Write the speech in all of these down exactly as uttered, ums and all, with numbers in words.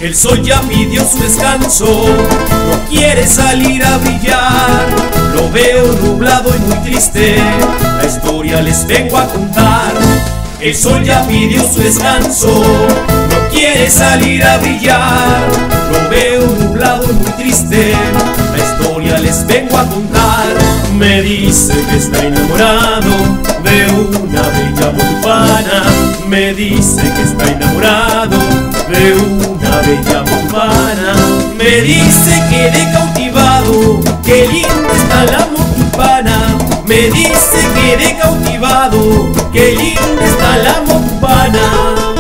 El sol ya pidió su descanso, no quiere salir a brillar. Lo veo nublado y muy triste, la historia les vengo a contar. El sol ya pidió su descanso, no quiere salir a brillar. Lo veo nublado y muy triste, la historia les vengo a contar. Me dice que está enamorado de una bella motupana. Me dice que está enamorado de una bella motupana. Me dice que de cautivado, qué linda está la motupana. Me dice que de cautivado, qué linda está la motupana.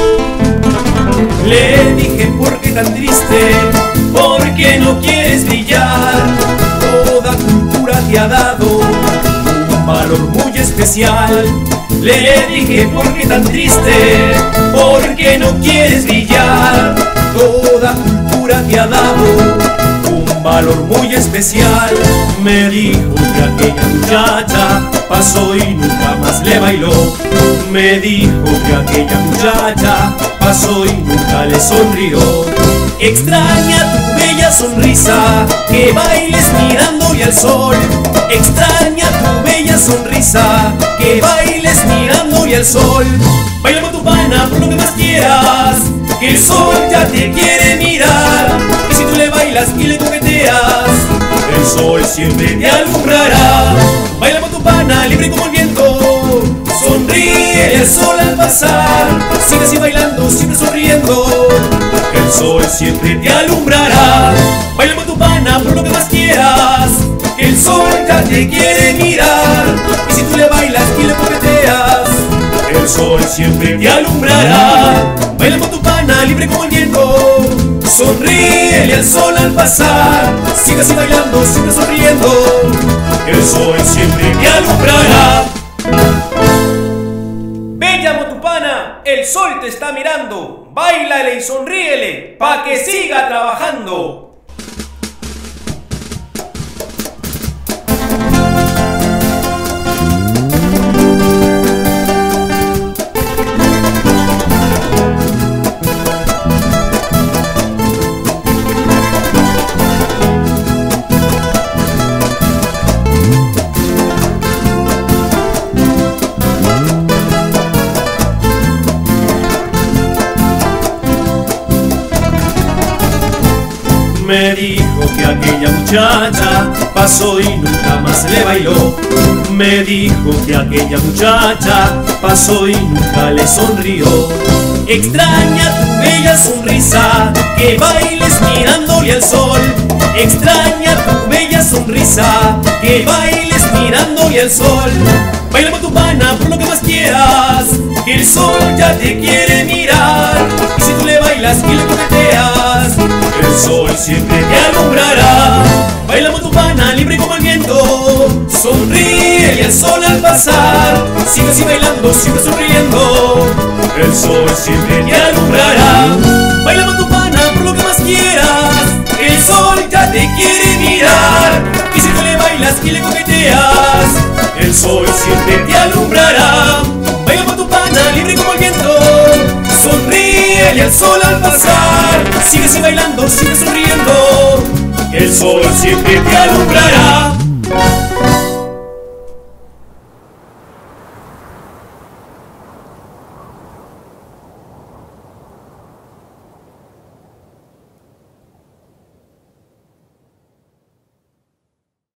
Le dije, ¿por qué tan triste? Porque no quieres brillar. Toda cultura te ha dado un valor muy especial. Le dije, ¿por qué tan triste? Porque no quieres brillar. Toda cultura te ha dado un valor muy especial. Me dijo que aquella muchacha pasó y nunca más le bailó. Me dijo que aquella muchacha pasó y nunca le sonrió. Extraña tu bella sonrisa, que bailes mirándole al sol. Extraña tu bella sonrisa, que bailes mirándole al sol. Baila motupana por lo que más quieras, que el sol ya te quiere mirar. Y si tú le bailas y le coqueteas, el sol siempre te alumbrará. Baila motupana libre como el viento, sonríe al sol al pasar. Sigue así bailando, siempre sonriendo, que el sol siempre te alumbrará. Baila motupana por lo que más quieras, que el sol ya te quiere mirar. Y si tú le bailas y le coqueteas, el sol siempre te alumbrará. Baila motupana libre como el viento, sonríele al sol al pasar. Sigue así bailando, siempre sonriendo, el sol siempre te alumbrará. Bella motupana, el sol te está mirando. Báilale y sonríele, pa' que siga trabajando. Me dijo que aquella muchacha pasó y nunca más le bailó. Me dijo que aquella muchacha pasó y nunca le sonrió. Extraña tu bella sonrisa, que bailes mirándole al sol. Extraña tu bella sonrisa, que bailes mirándole al sol. Baila motupana por lo que más quieras, que el sol ya te quiere mirar. Y si tú le bailas y le coqueteas, el sol siempre te alumbrará. Baila motupana libre como el viento, sonríe al sol al pasar. Sigue así bailando, siempre sonriendo, el sol siempre te alumbrará. Baila motupana por lo que más quieras, el sol ya te quiere mirar. Y si tú le bailas y le coqueteas, el sol siempre te alumbrará. Baila motupana libre como el viento, sonríe al sol al pasar. Sigue así bailando, sigue sonriendo, el sol siempre te alumbrará.